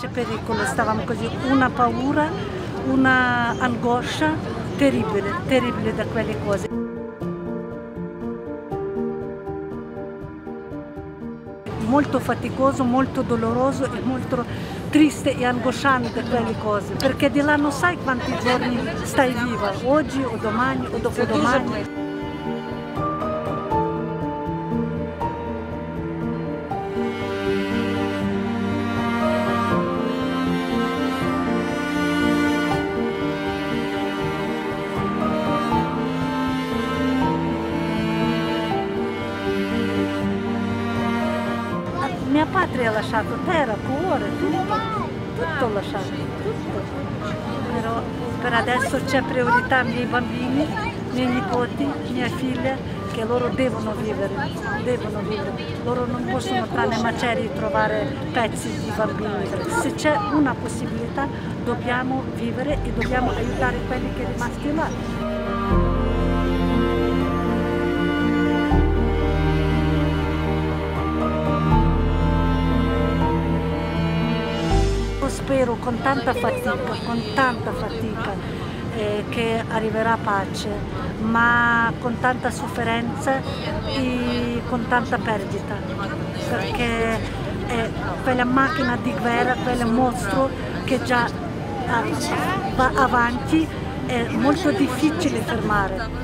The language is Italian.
c'è pericolo, stavamo così, una paura, una angoscia terribile, terribile da quelle cose. Molto faticoso, molto doloroso e molto triste e angosciante quelle cose, perché di là non sai quanti giorni stai viva, oggi o domani o dopodomani. Mia patria ha lasciato terra, cuore, tutto lasciato, tutto. Però per adesso c'è priorità ai miei bambini, miei nipoti, mia figlia, che loro devono vivere, Loro non possono tra le macerie trovare pezzi di bambini. Se c'è una possibilità dobbiamo vivere e dobbiamo aiutare quelli che sono rimasti là. Spero con tanta fatica che arriverà pace, ma con tanta sofferenza e con tanta perdita, perché è quella macchina di guerra, quel mostro che già va avanti, è molto difficile fermare.